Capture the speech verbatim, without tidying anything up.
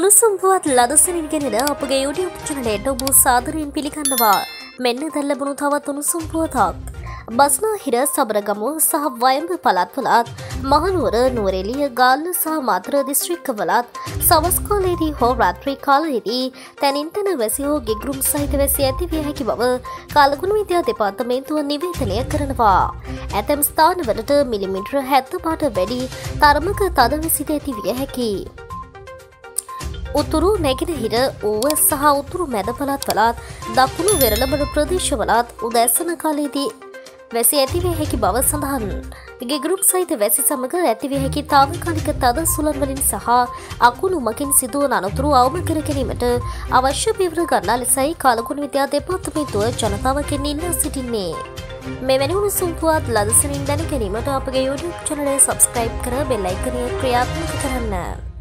උණුසුම් පුවත් ලදසනින් ගෙනෙන අපගේ YouTube චැනලයට ඔබ සාදරයෙන් පිළිගන්නවා. මෙන්න දැන් ලැබුණු තවත් උණුසුම් පුවතක්. බස්නාහිර සබරගමුව සහ වයඹ පළාත්වලත් මහනුවර නුවරඑළිය ගාල්ල සහ මාතර දිස්ත්‍රික්කවලත් සවස් කාලයේදී හෝ රාත්‍රී කාලයේදී තැනින් තැන වැසියෝ ගිගුරුම් සහිත වැසි ඇති විය හැකි බව කාලගුණ විද්‍යා දෙපාර්තමේන්තුව නිවේදනය කරනවා. ඇතැම් ස්ථානවලට මිලිමීටර හැත්තෑවට වැඩි තරමක තද වැසිද ඇති විය හැකියි. උතුරු නැගෙනහිර ඌව සහ උතුරු මැද පළාත්වලත් දකුණු වෙරළබඩ ප්‍රදේශවලත් උදැසන කාලයේදී වැසි ඇතිවිය හැකි බව සඳහන්. ගිගුරුම් සහිත වැසි සමග ඇතිවිය හැකි තාවකාලික තද සුළං වලින් සහ අකුණු මකින් සිදුවන අනතුරු අවම කර ගැනීමට අවශ්‍ය පියවර ගන්නා ලෙසයි කාලගුණ විද්‍යා දෙපාර්තමේන්තුව ජනතාවගෙන් ඉල්ලා සිටින්නේ. මෙවැනි උණුසුම් පුවත් ලදසනින් දැන ගැනීමට අපගේ YouTube චැනලය සබ්ස්ක්‍රයිබ් කර බෙල් අයිකනය ක්‍රියාත්මක කරන්න.